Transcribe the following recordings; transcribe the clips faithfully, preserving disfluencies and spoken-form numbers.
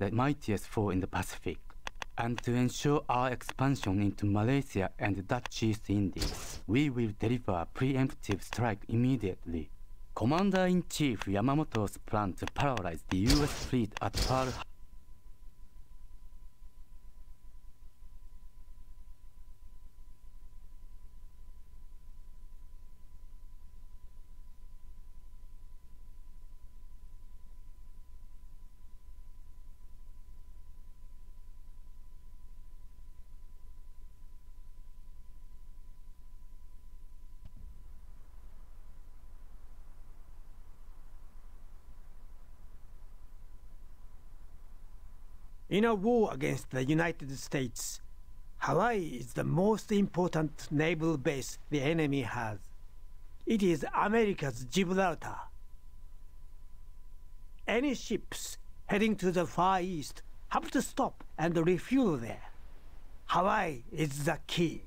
the mightiest foe in the Pacific, and to ensure our expansion into Malaysia and the Dutch East Indies, we will deliver a preemptive strike immediately. Commander-in-Chief Yamamoto's plan to paralyze the U S fleet at Pearl Harbor. In a war against the United States, Hawaii is the most important naval base the enemy has. It is America's Gibraltar. Any ships heading to the Far East have to stop and refuel there. Hawaii is the key.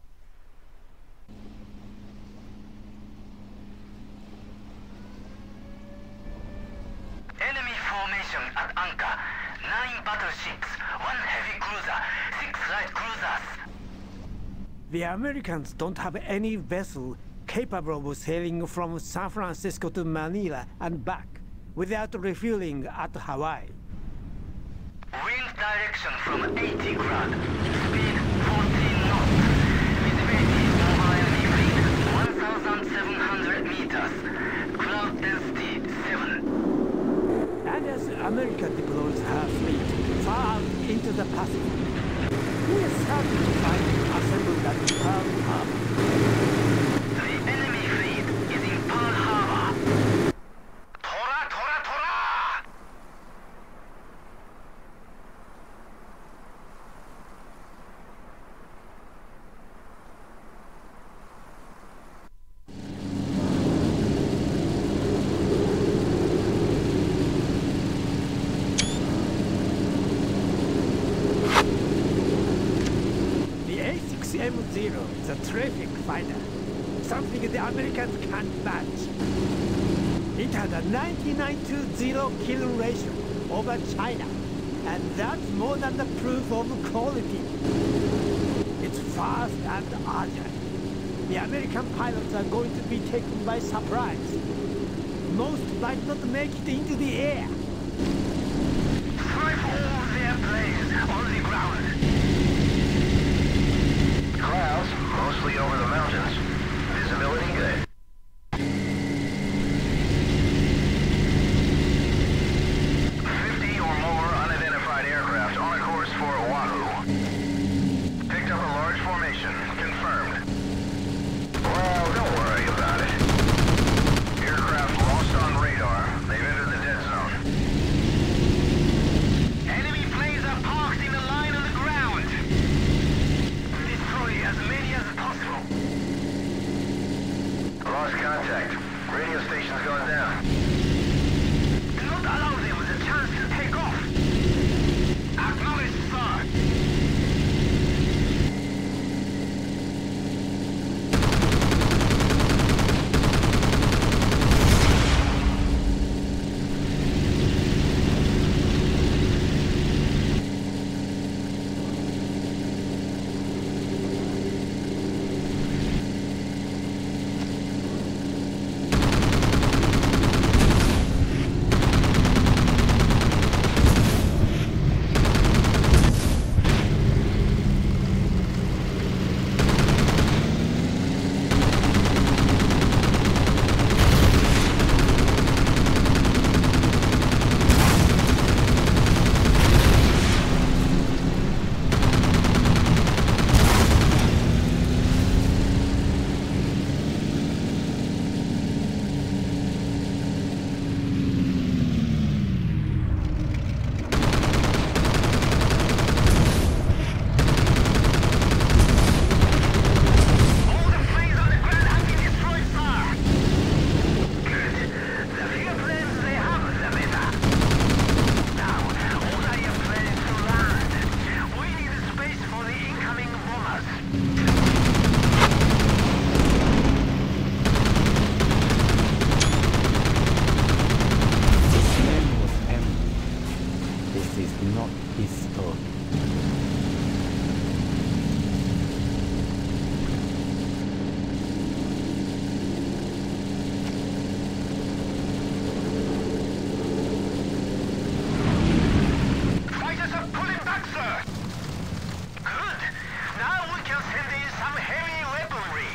Enemy formation at anchor. Nine battleships, one heavy cruiser, six light cruisers. The Americans don't have any vessel capable of sailing from San Francisco to Manila and back without refueling at Hawaii. Wind direction from eighty grad, speed fourteen knots. Visibility over enemy fleet one thousand seven hundred meters. Cloud density seven. And as America deploys her fleet far out into the Pacific, we are certain to find it assembled at Pearl Harbor. The enemy fleet is in Pearl Harbor. Tora, tora, tora! M zero is a terrific fighter, something the Americans can't match. It had a ninety-nine to zero kill ratio over China, and that's more than the proof of quality. It's fast and agile. The American pilots are going to be taken by surprise. Most might not make it into the air. Strike all their planes on the ground. Clouds, mostly over the mountains. Visibility good. fifty or more unidentified aircraft on a course for Oahu. Picked up a large formation. Confirmed. Well, don't worry about it. Aircraft lost on radar. They've entered the dead zone. is not his story. Fighters are pulling back, sir! Good! Now we can send in some heavy weaponry!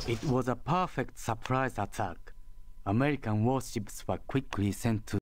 It was a perfect surprise attack. American warships were quickly sent to